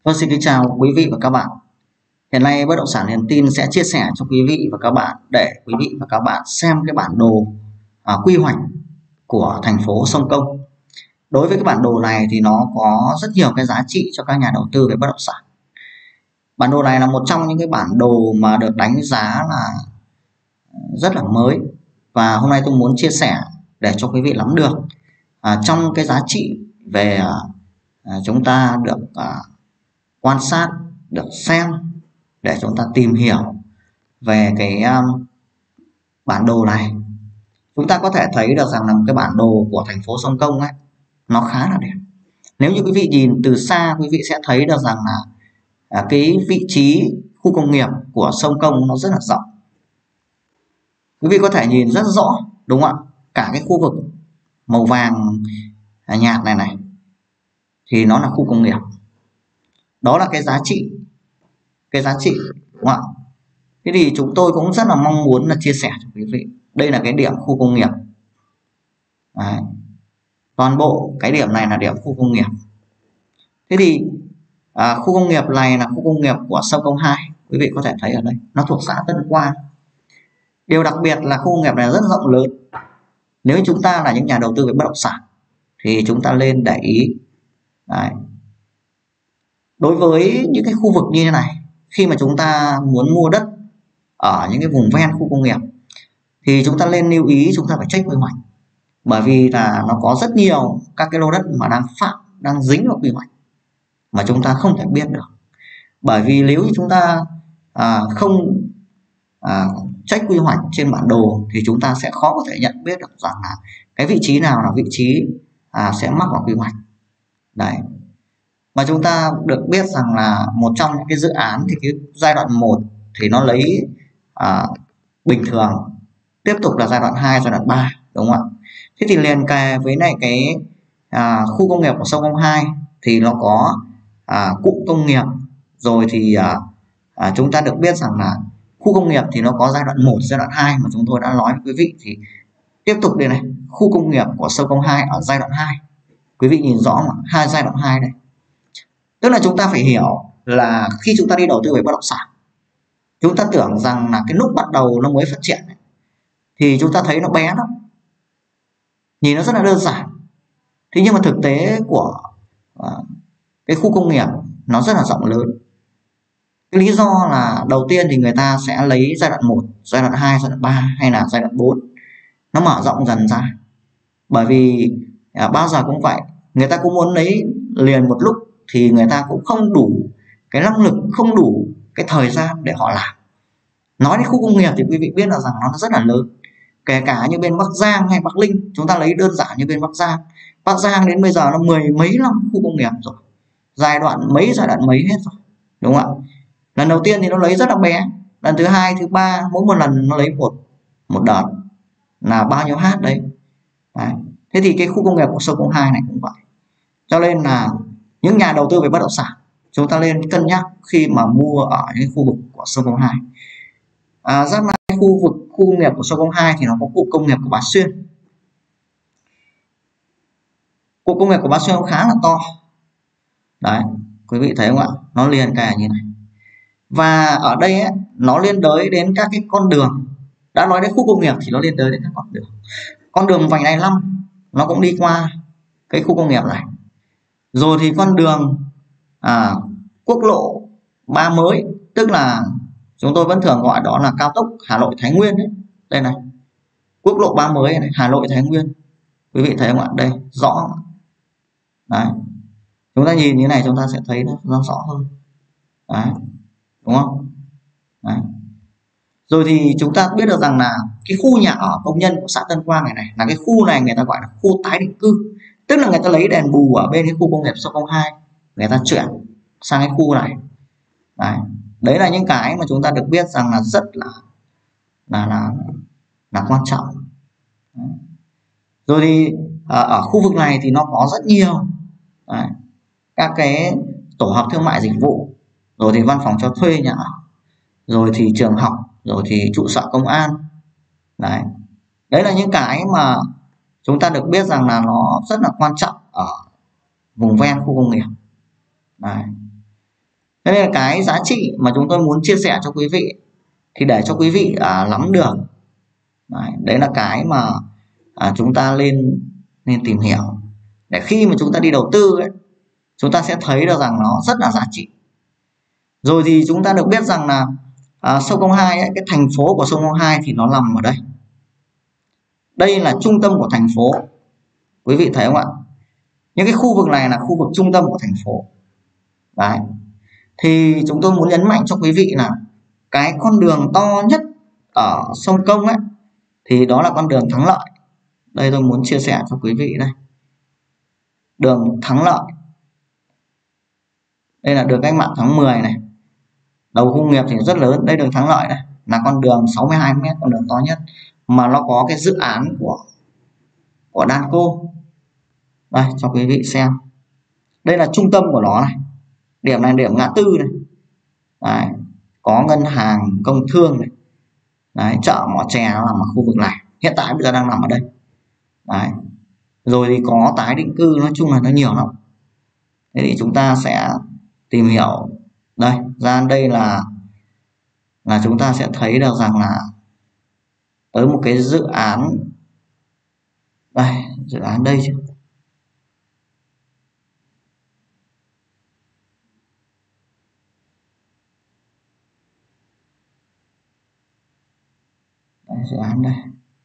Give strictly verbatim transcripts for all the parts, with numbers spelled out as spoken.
Vâng, xin kính chào quý vị và các bạn. Hiện nay bất động sản Niềm Tin sẽ chia sẻ cho quý vị và các bạn để quý vị và các bạn xem cái bản đồ à, quy hoạch của thành phố Sông Công. Đối với cái bản đồ này thì nó có rất nhiều cái giá trị cho các nhà đầu tư về bất động sản. Bản đồ này là một trong những cái bản đồ mà được đánh giá là rất là mới, và hôm nay tôi muốn chia sẻ để cho quý vị nắm được à, trong cái giá trị về à, chúng ta được à, quan sát, được xem để chúng ta tìm hiểu về cái um, bản đồ này. Chúng ta có thể thấy được rằng là cái bản đồ của thành phố Sông Công ấy nó khá là đẹp. Nếu như quý vị nhìn từ xa, quý vị sẽ thấy được rằng là à, cái vị trí khu công nghiệp của Sông Công nó rất là rộng. Quý vị có thể nhìn rất rõ, đúng không ạ? Cả cái khu vực màu vàng nhạt này này thì nó là khu công nghiệp. Đó là cái giá trị cái giá trị đúng không ạ? Thế thì chúng tôi cũng rất là mong muốn là chia sẻ cho quý vị. Đây là cái điểm khu công nghiệp. Đấy. Toàn bộ cái điểm này là điểm khu công nghiệp. Thế thì à, khu công nghiệp này là khu công nghiệp của Sông Công hai. Quý vị có thể thấy ở đây nó thuộc xã Tân Quang. Điều đặc biệt là khu công nghiệp này rất rộng lớn. Nếu chúng ta là những nhà đầu tư về bất động sản thì chúng ta lên để ý. Đấy. Đối với những cái khu vực như thế này, khi mà chúng ta muốn mua đất ở những cái vùng ven khu công nghiệp thì chúng ta lên lưu ý, chúng ta phải check quy hoạch, bởi vì là nó có rất nhiều các cái lô đất mà đang phạm đang dính vào quy hoạch mà chúng ta không thể biết được. Bởi vì nếu như chúng ta à, không à, check quy hoạch trên bản đồ thì chúng ta sẽ khó có thể nhận biết được rằng là cái vị trí nào là vị trí à, sẽ mắc vào quy hoạch. Đấy. Mà chúng ta được biết rằng là một trong những cái dự án thì cái giai đoạn một thì nó lấy à, bình thường, tiếp tục là giai đoạn hai, giai đoạn ba, đúng không ạ? Thế thì liền kề với này cái à, khu công nghiệp của Sông Công hai thì nó có à, cụm công nghiệp, rồi thì à, à, chúng ta được biết rằng là khu công nghiệp thì nó có giai đoạn một, giai đoạn hai mà chúng tôi đã nói với quý vị. Thì tiếp tục đây này, khu công nghiệp của Sông Công hai ở giai đoạn hai, quý vị nhìn rõ mà, hai giai đoạn hai đây. Tức là chúng ta phải hiểu là khi chúng ta đi đầu tư về bất động sản, chúng ta tưởng rằng là cái lúc bắt đầu nó mới phát triển ấy, thì chúng ta thấy nó bé lắm, nhìn nó rất là đơn giản. Thế nhưng mà thực tế của uh, cái khu công nghiệp nó rất là rộng lớn. Cái lý do là đầu tiên thì người ta sẽ lấy giai đoạn một, giai đoạn hai, giai đoạn ba hay là giai đoạn bốn, nó mở rộng dần ra. Bởi vì uh, bao giờ cũng vậy, người ta cũng muốn lấy liền một lúc thì người ta cũng không đủ cái năng lực, không đủ cái thời gian để họ làm. Nói đến khu công nghiệp thì quý vị biết là rằng nó rất là lớn. Kể cả như bên Bắc Giang hay Bắc Ninh, chúng ta lấy đơn giản như bên Bắc Giang. Bắc Giang đến bây giờ nó mười mấy năm khu công nghiệp rồi, giai đoạn mấy giai đoạn mấy hết rồi, đúng không ạ? Lần đầu tiên thì nó lấy rất là bé, lần thứ hai, thứ ba, mỗi một lần nó lấy một một đợt là bao nhiêu hát đấy. Đấy. Thế thì cái khu công nghiệp của Sông Công hai này cũng vậy. Cho nên là những nhà đầu tư về bất động sản, chúng ta nên cân nhắc khi mà mua ở những khu vực của Sông Công hai. À, giáp lại khu vực khu công nghiệp của Sông Công hai thì nó có cụm công nghiệp của Bá Xuyên. Cụm công nghiệp của Bá Xuyên khá là to. Đấy, quý vị thấy không ạ? Nó liền kề như này. Và ở đây ấy, nó liên đới đến các cái con đường. Đã nói đến khu công nghiệp thì nó liên đới đến các con đường. Con đường vành đai năm nó cũng đi qua cái khu công nghiệp này. Rồi thì con đường à, quốc lộ ba mới, tức là chúng tôi vẫn thường gọi đó là cao tốc Hà Nội Thái Nguyên ấy. Đây này, quốc lộ ba mới này, Hà Nội Thái Nguyên, quý vị thấy không ạ? Đây rõ. Đấy, chúng ta nhìn như này chúng ta sẽ thấy nó rõ hơn. Đấy, đúng không? Đấy. Rồi thì chúng ta biết được rằng là cái khu nhà ở công nhân của xã Tân Quang này này là cái khu này người ta gọi là khu tái định cư. Tức là người ta lấy đền bù ở bên cái khu công nghiệp Sông Công hai, người ta chuyển sang cái khu này. Đấy. Đấy là những cái mà chúng ta được biết rằng là rất là là là, là quan trọng. Đấy. Rồi thì ở, ở khu vực này thì nó có rất nhiều đấy, các cái tổ hợp thương mại dịch vụ, rồi thì văn phòng cho thuê nhà ở, rồi thì trường học, rồi thì trụ sở công an. Đấy, đấy là những cái mà chúng ta được biết rằng là nó rất là quan trọng ở vùng ven khu công nghiệp. Đấy. Thế nên là cái giá trị mà chúng tôi muốn chia sẻ cho quý vị thì để cho quý vị à, nắm được. Đấy, đấy là cái mà à, chúng ta lên nên tìm hiểu để khi mà chúng ta đi đầu tư ấy, chúng ta sẽ thấy được rằng nó rất là giá trị. Rồi thì chúng ta được biết rằng là à, sông Công hai ấy, cái thành phố của sông Công hai thì nó nằm ở đây. Đây là trung tâm của thành phố. Quý vị thấy không ạ? Những cái khu vực này là khu vực trung tâm của thành phố. Đấy. Thì chúng tôi muốn nhấn mạnh cho quý vị là cái con đường to nhất ở sông Công ấy thì đó là con đường Thắng Lợi. Đây tôi muốn chia sẻ cho quý vị đây. Đường Thắng Lợi. Đây là đường cách mạng tháng mười này. Đầu công nghiệp thì rất lớn. Đây đường Thắng Lợi này là con đường sáu mươi hai mét, con đường to nhất mà nó có cái dự án của của Danco. Đây cho quý vị xem. Đây là trung tâm của nó này. Điểm này điểm ngã tư này. Đấy, có ngân hàng công thương này. Đấy, chợ Mỏ Chè nó nằm ở khu vực này. Hiện tại bây giờ đang nằm ở đây. Đấy. Rồi thì có tái định cư, nói chung là nó nhiều lắm. Thế thì chúng ta sẽ tìm hiểu. Đây, ra đây là là chúng ta sẽ thấy được rằng là tới một cái dự án. Đây, dự án đây chứ. Đây, dự án đây.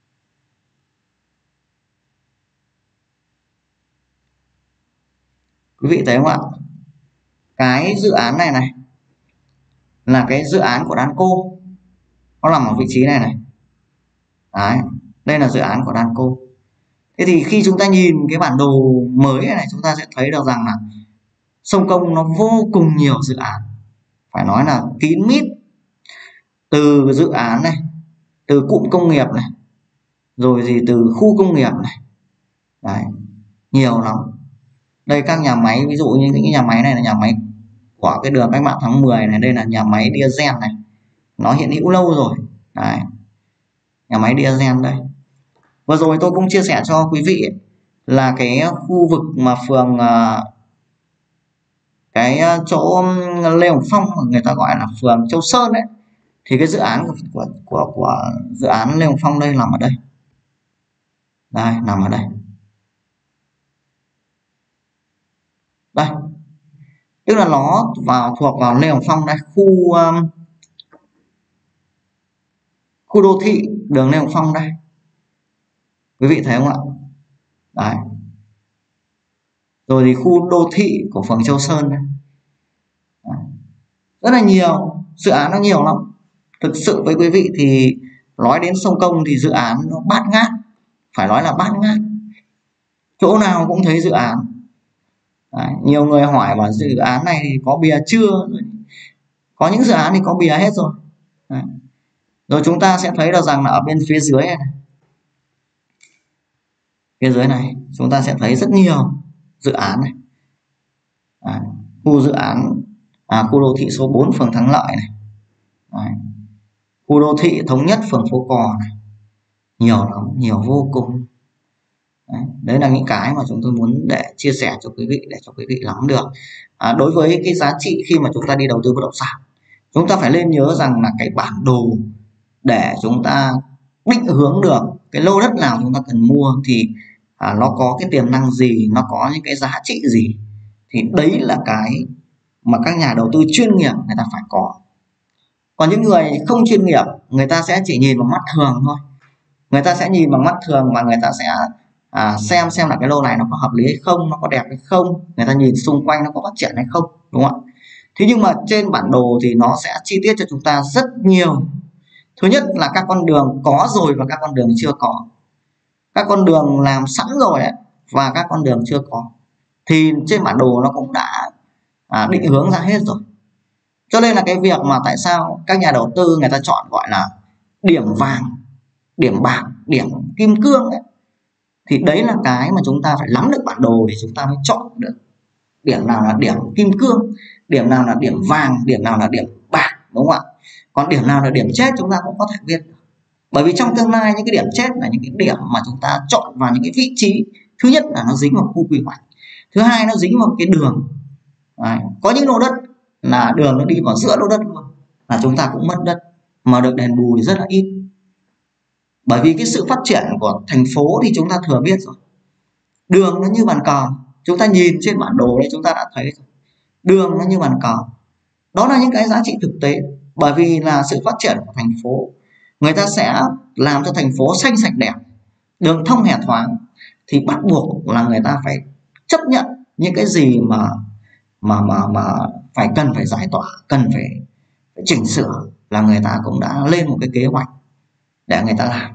Quý vị thấy không ạ? Cái dự án này này là cái dự án của Danco. Nó nằm ở vị trí này này. Đấy, đây là dự án của Danco. Thế thì khi chúng ta nhìn cái bản đồ mới này, chúng ta sẽ thấy được rằng là sông Công nó vô cùng nhiều dự án. Phải nói là kín mít. Từ dự án này, từ cụm công nghiệp này, rồi gì từ khu công nghiệp này. Đấy, nhiều lắm. Đây các nhà máy, ví dụ như những cái nhà máy này là nhà máy của cái đường cách mạng tháng mười này. Đây là nhà máy diesel này. Nó hiện hữu lâu rồi. Đấy, nhà máy diesel đây. Vừa rồi tôi cũng chia sẻ cho quý vị là cái khu vực mà phường cái chỗ Lê Hồng Phong người ta gọi là phường Châu Sơn đấy, thì cái dự án của của của, của dự án Lê Hồng Phong đây nằm ở đây. Đây, nằm ở đây. Đây. Tức là nó vào thuộc vào Lê Hồng Phong đây, khu um, khu đô thị đường Lê Hồng Phong đây. Quý vị thấy không ạ? Đấy. Rồi thì khu đô thị của phường Châu Sơn đây. Đấy. Rất là nhiều, dự án nó nhiều lắm. Thực sự với quý vị thì nói đến sông Công thì dự án nó bát ngát. Phải nói là bát ngát. Chỗ nào cũng thấy dự án. Đấy. Nhiều người hỏi bảo dự án này thì có bìa chưa? Có những dự án thì có bìa hết rồi. Đấy. Rồi chúng ta sẽ thấy được rằng là ở bên phía dưới này, này. Phía dưới này chúng ta sẽ thấy rất nhiều dự án này. Đấy. Khu dự án à, khu đô thị số bốn phường Thắng Lợi này. Đấy. Khu đô thị thống nhất phường Phố Cò này. Nhiều lắm, nhiều vô cùng. Đấy. Đấy là những cái mà chúng tôi muốn để chia sẻ cho quý vị, để cho quý vị nắm được. À, đối với cái giá trị khi mà chúng ta đi đầu tư bất động sản, chúng ta phải nên nhớ rằng là cái bản đồ để chúng ta định hướng được cái lô đất nào chúng ta cần mua thì à, nó có cái tiềm năng gì, nó có những cái giá trị gì, thì đấy là cái mà các nhà đầu tư chuyên nghiệp người ta phải có. Còn những người không chuyên nghiệp, người ta sẽ chỉ nhìn bằng mắt thường thôi. Người ta sẽ nhìn bằng mắt thường và người ta sẽ à, xem xem là cái lô này nó có hợp lý hay không, nó có đẹp hay không, người ta nhìn xung quanh nó có phát triển hay không, đúng không ạ? Thế nhưng mà trên bản đồ thì nó sẽ chi tiết cho chúng ta rất nhiều. Thứ nhất là các con đường có rồi và các con đường chưa có. Các con đường làm sẵn rồi ấy, và các con đường chưa có. Thì trên bản đồ nó cũng đã à, định hướng ra hết rồi. Cho nên là cái việc mà tại sao các nhà đầu tư người ta chọn gọi là điểm vàng, điểm bạc, điểm kim cương ấy, thì đấy là cái mà chúng ta phải nắm được bản đồ để chúng ta mới chọn được điểm nào là điểm kim cương, điểm nào là điểm vàng, điểm nào là điểm bạc, đúng không ạ? Còn điểm nào là điểm chết chúng ta cũng có thể biết được. Bởi vì trong tương lai những cái điểm chết là những cái điểm mà chúng ta chọn vào những cái vị trí. Thứ nhất là nó dính vào khu quy hoạch, thứ hai nó dính vào cái đường. Đấy. Có những lô đất là đường nó đi vào giữa lô đất luôn, là chúng ta cũng mất đất mà được đền bù thì rất là ít. Bởi vì cái sự phát triển của thành phố thì chúng ta thừa biết rồi, đường nó như bàn cờ, chúng ta nhìn trên bản đồ đấy chúng ta đã thấy rồi. Đường nó như bàn cờ, đó là những cái giá trị thực tế. Bởi vì là sự phát triển của thành phố, người ta sẽ làm cho thành phố xanh sạch đẹp, đường thông hẻ thoáng, thì bắt buộc là người ta phải chấp nhận những cái gì mà mà mà mà phải cần phải giải tỏa, cần phải, phải chỉnh sửa, là người ta cũng đã lên một cái kế hoạch để người ta làm.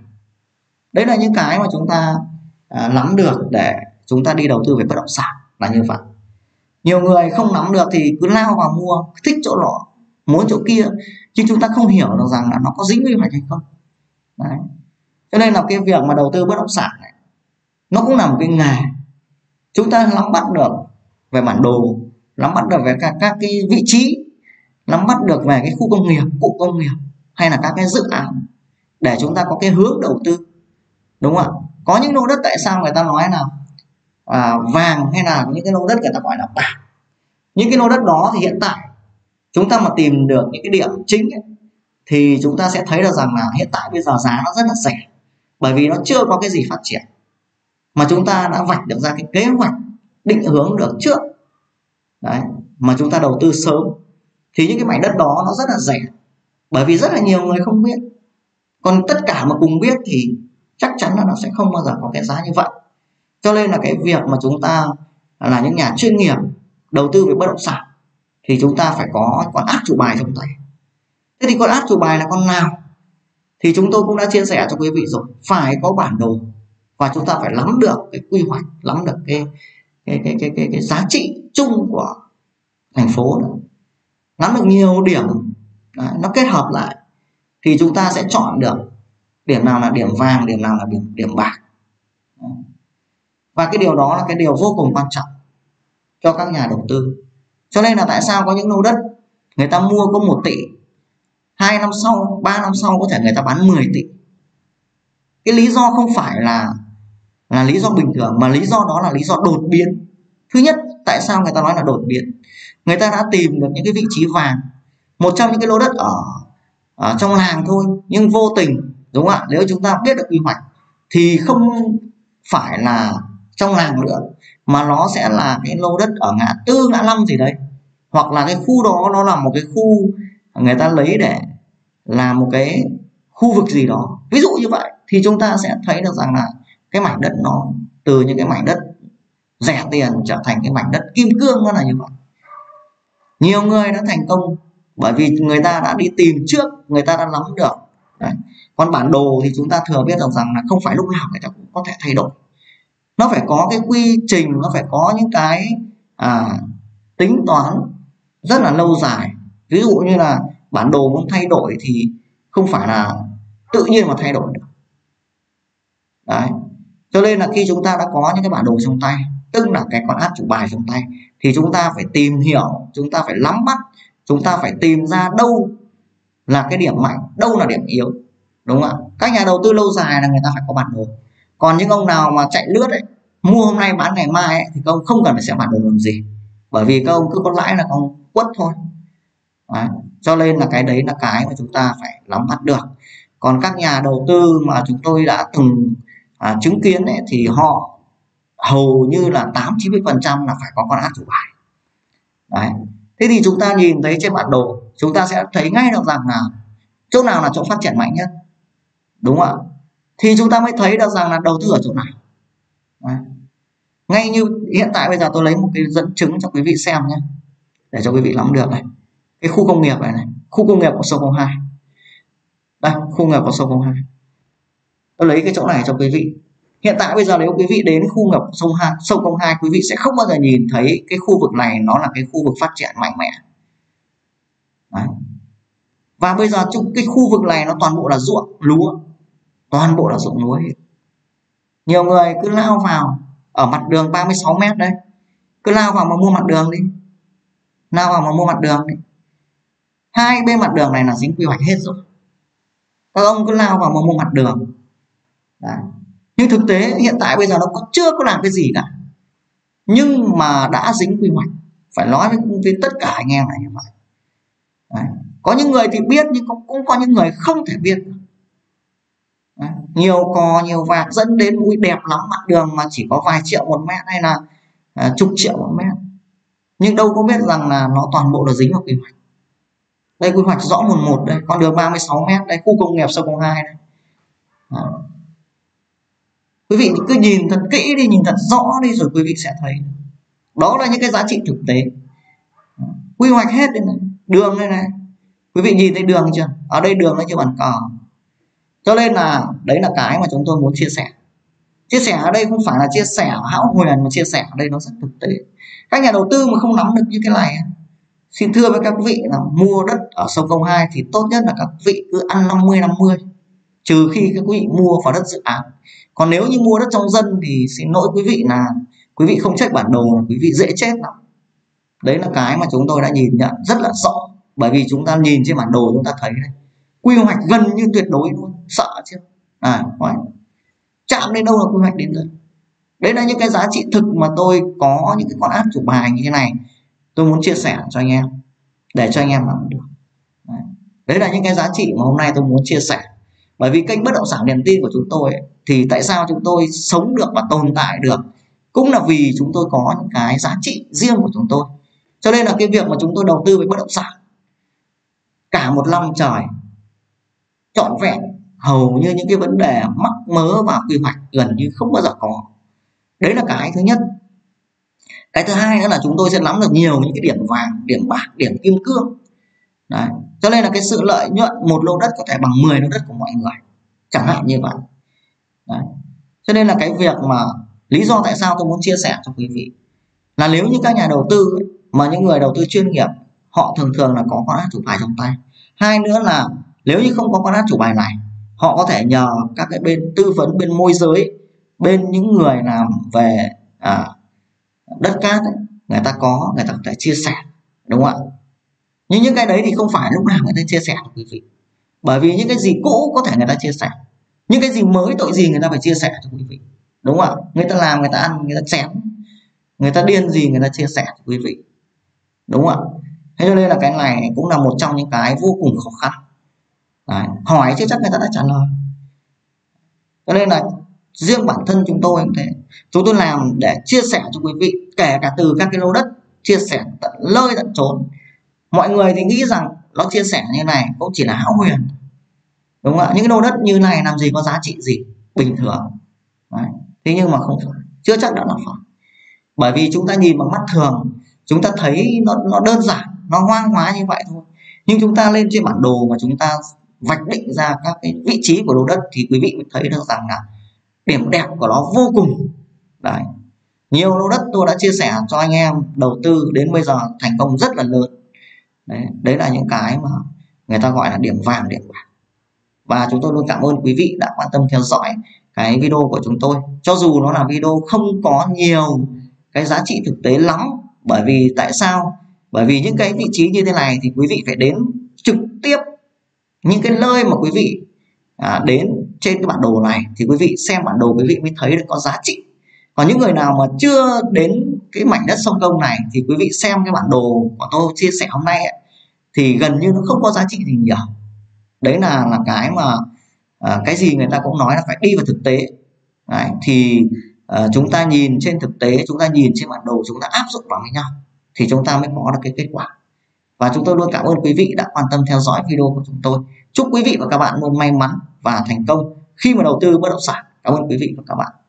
Đấy là những cái mà chúng ta à, nắm được để chúng ta đi đầu tư về bất động sản là như vậy. Nhiều người không nắm được thì cứ lao vào mua, thích chỗ nọ muốn chỗ kia, chứ chúng ta không hiểu được rằng là nó có dính quy hoạch hay không. Đấy. Cho nên là cái việc mà đầu tư bất động sản này, nó cũng là một cái nghề. Chúng ta nắm bắt được về bản đồ, nắm bắt được về các, các cái vị trí, nắm bắt được về cái khu công nghiệp, cụm công nghiệp, hay là các cái dự án, để chúng ta có cái hướng đầu tư, đúng không ạ? Có những lô đất tại sao người ta nói là à, vàng, hay là những cái lô đất người ta gọi là bạc. Những cái lô đất đó thì hiện tại chúng ta mà tìm được những cái điểm chính ấy, thì chúng ta sẽ thấy được rằng là hiện tại bây giờ giá nó rất là rẻ, bởi vì nó chưa có cái gì phát triển, mà chúng ta đã vạch được ra cái kế hoạch định hướng được trước. Đấy, mà chúng ta đầu tư sớm thì những cái mảnh đất đó nó rất là rẻ, bởi vì rất là nhiều người không biết. Còn tất cả mà cùng biết thì chắc chắn là nó sẽ không bao giờ có cái giá như vậy. Cho nên là cái việc mà chúng ta là những nhà chuyên nghiệp đầu tư về bất động sản thì chúng ta phải có con át chủ bài trong tay. Thế thì con át chủ bài là con nào? Thì chúng tôi cũng đã chia sẻ cho quý vị rồi, phải có bản đồ, và chúng ta phải nắm được cái quy hoạch, nắm được cái cái cái cái cái, cái giá trị chung của thành phố nữa. Nắm được nhiều điểm. Đấy, nó kết hợp lại thì chúng ta sẽ chọn được điểm nào là điểm vàng, điểm nào là điểm điểm bạc. Đấy. Và cái điều đó là cái điều vô cùng quan trọng cho các nhà đầu tư. Cho nên là tại sao có những lô đất người ta mua có một tỷ, hai năm sau, ba năm sau có thể người ta bán mười tỷ. Cái lý do không phải là là lý do bình thường, mà lý do đó là lý do đột biến. Thứ nhất, tại sao người ta nói là đột biến? Người ta đã tìm được những cái vị trí vàng, một trong những cái lô đất ở, ở trong làng thôi, nhưng vô tình, đúng không ạ? Nếu chúng ta biết được quy hoạch thì không phải là trong làng nữa, mà nó sẽ là cái lô đất ở ngã tư, ngã năm gì đấy, hoặc là cái khu đó nó là một cái khu người ta lấy để làm một cái khu vực gì đó, ví dụ như vậy, thì chúng ta sẽ thấy được rằng là cái mảnh đất nó từ những cái mảnh đất rẻ tiền trở thành cái mảnh đất kim cương, nó là như vậy. Nhiều người đã thành công bởi vì người ta đã đi tìm trước, người ta đã nắm được. Đấy. Còn bản đồ thì chúng ta thừa biết được rằng là không phải lúc nào người ta cũng có thể thay đổi, nó phải có cái quy trình, nó phải có những cái à, tính toán rất là lâu dài. Ví dụ như là bản đồ muốn thay đổi thì không phải là tự nhiên mà thay đổi được. Đấy. Cho nên là khi chúng ta đã có những cái bản đồ trong tay, tức là cái con át chủ bài trong tay, thì chúng ta phải tìm hiểu, chúng ta phải nắm bắt, chúng ta phải tìm ra đâu là cái điểm mạnh, đâu là điểm yếu, đúng không ạ? Các nhà đầu tư lâu dài là người ta phải có bản đồ. Còn những ông nào mà chạy lướt ấy, mua hôm nay bán ngày mai ấy, thì các ông không cần phải xem bản đồ làm gì, bởi vì các ông cứ có lãi là các ông quất thôi. Đấy. Cho nên là cái đấy là cái mà chúng ta phải nắm bắt được. Còn các nhà đầu tư mà chúng tôi đã từng à, chứng kiến ấy, thì họ hầu như là tám chín mươi phần trăm là phải có con át chủ bài. Đấy. Thế thì chúng ta nhìn thấy trên bản đồ, chúng ta sẽ thấy ngay được rằng là chỗ nào là chỗ phát triển mạnh nhất, đúng không ạ? Thì chúng ta mới thấy được rằng là đầu tư ở chỗ nào. Đấy. Ngay như hiện tại bây giờ tôi lấy một cái dẫn chứng cho quý vị xem nhé, để cho quý vị nắm được này. Cái khu công nghiệp này, này khu công nghiệp của sông không hai. Đây, khu công nghiệp của sông không hai. Tôi lấy cái chỗ này cho quý vị. Hiện tại bây giờ nếu quý vị đến khu nghiệp sông hai, sông không hai, quý vị sẽ không bao giờ nhìn thấy cái khu vực này nó là cái khu vực phát triển mạnh mẽ. Đấy. Và bây giờ cái khu vực này nó toàn bộ là ruộng lúa, toàn bộ là ruộng lúa. Nhiều người cứ lao vào ở mặt đường ba mươi sáu mét đấy, cứ lao vào mà mua mặt đường đi, lao vào mà mua mặt đường đi. Hai bên mặt đường này là dính quy hoạch hết rồi, các ông cứ lao vào mà mua mặt đường. Đấy. Nhưng thực tế hiện tại bây giờ nó có chưa có làm cái gì cả, nhưng mà đã dính quy hoạch. phải nói với, với tất cả anh em là như vậy. Đấy. Có những người thì biết nhưng cũng, cũng có những người không thể biết. Đấy. Nhiều cò nhiều vạc dẫn đến mũi đẹp lắm, mặt đường mà chỉ có vài triệu một mét hay là à, chục triệu một mét, nhưng đâu có biết rằng là nó toàn bộ là dính vào quy hoạch. Đây quy hoạch rõ một một đây, con đường ba mươi sáu mét đây, khu công nghiệp sông Công hai đây. Đó. Quý vị cứ nhìn thật kỹ đi, nhìn thật rõ đi rồi quý vị sẽ thấy đó là những cái giá trị thực tế. Đó. Quy hoạch hết đây này, đường đây này, quý vị nhìn thấy đường chưa? Ở đây đường nó như bàn cờ. Cho nên là đấy là cái mà chúng tôi muốn chia sẻ. Chia sẻ ở đây không phải là chia sẻ hão huyền, mà chia sẻ ở đây nó rất thực tế. Các nhà đầu tư mà không nắm được như cái này, xin thưa với các vị là mua đất ở sông Công hai thì tốt nhất là các vị cứ ăn năm mươi năm mươi, trừ khi các quý vị mua vào đất dự án. Còn nếu như mua đất trong dân thì xin lỗi quý vị là quý vị không check bản đồ là quý vị dễ chết lắm. Đấy là cái mà chúng tôi đã nhìn nhận rất là rõ, bởi vì chúng ta nhìn trên bản đồ chúng ta thấy này, quy hoạch gần như tuyệt đối luôn, sợ chưa? À, chạm đến đâu là quy hoạch đến rồi. Đấy là những cái giá trị thực mà tôi có những cái con áp chủ bài như thế này, tôi muốn chia sẻ cho anh em để cho anh em làm được. Đấy. Đấy là những cái giá trị mà hôm nay tôi muốn chia sẻ. Bởi vì kênh Bất Động Sản Niềm Tin của chúng tôi ấy, thì tại sao chúng tôi sống được và tồn tại được cũng là vì chúng tôi có những cái giá trị riêng của chúng tôi. Cho nên là cái việc mà chúng tôi đầu tư với bất động sản cả một năm trời trọn vẹn, hầu như những cái vấn đề mắc mớ và quy hoạch gần như không bao giờ có. Đấy là cái thứ nhất. Cái thứ hai nữa là chúng tôi sẽ nắm được nhiều những cái điểm vàng, điểm bạc, điểm kim cương. Đấy. Cho nên là cái sự lợi nhuận một lô đất có thể bằng mười lô đất của mọi người, chẳng hạn như vậy. Đấy. Cho nên là cái việc mà lý do tại sao tôi muốn chia sẻ cho quý vị là nếu như các nhà đầu tư ấy, mà những người đầu tư chuyên nghiệp, họ thường thường là có con át chủ bài trong tay. Hai nữa là nếu như không có con át chủ bài này, họ có thể nhờ các cái bên tư vấn, bên môi giới, bên những người làm về à, đất cát ấy, người ta có, người ta có thể chia sẻ, đúng không ạ? Nhưng những cái đấy thì không phải lúc nào người ta chia sẻ với quý vị, bởi vì những cái gì cũ có thể người ta chia sẻ, những cái gì mới tội gì người ta phải chia sẻ cho quý vị, đúng không ạ? Người ta làm, người ta ăn, người ta chém, người ta điên gì người ta chia sẻ cho quý vị, đúng không ạ? Thế cho nên là cái này cũng là một trong những cái vô cùng khó khăn. Đấy, hỏi chứ chắc người ta đã trả lời. Cho nên là riêng bản thân chúng tôi cũng thế, chúng tôi làm để chia sẻ cho quý vị, kể cả từ các cái lô đất, chia sẻ tận nơi tận chốn. Mọi người thì nghĩ rằng nó chia sẻ như này cũng chỉ là hão huyền, đúng không ạ? Những cái lô đất như này làm gì có giá trị gì bình thường. Đấy. Thế nhưng mà không phải, chưa chắc đã là phải. Bởi vì chúng ta nhìn bằng mắt thường, chúng ta thấy nó, nó đơn giản, nó hoang hóa như vậy thôi. Nhưng chúng ta lên trên bản đồ mà chúng ta vạch định ra các cái vị trí của lô đất thì quý vị mới thấy được rằng là điểm đẹp của nó vô cùng. Đấy. Nhiều lô đất tôi đã chia sẻ cho anh em đầu tư đến bây giờ thành công rất là lớn. Đấy, đấy là những cái mà người ta gọi là điểm vàng, điểm bạc. Và chúng tôi luôn cảm ơn quý vị đã quan tâm theo dõi cái video của chúng tôi, cho dù nó là video không có nhiều cái giá trị thực tế lắm. Bởi vì tại sao? Bởi vì những cái vị trí như thế này thì quý vị phải đến trực tiếp những cái nơi mà quý vị à, đến trên cái bản đồ này thì quý vị xem bản đồ quý vị mới thấy được có giá trị. Còn những người nào mà chưa đến cái mảnh đất sông Công này thì quý vị xem cái bản đồ của tôi chia sẻ hôm nay ấy, thì gần như nó không có giá trị gì nhiều. Đấy là là cái mà à, cái gì người ta cũng nói là phải đi vào thực tế. Đấy, thì à, chúng ta nhìn trên thực tế, chúng ta nhìn trên bản đồ, chúng ta áp dụng vào với nhau thì chúng ta mới có được cái kết quả. Và chúng tôi luôn cảm ơn quý vị đã quan tâm theo dõi video của chúng tôi. Chúc quý vị và các bạn luôn may mắn và thành công khi mà đầu tư bất động sản. Cảm ơn quý vị và các bạn.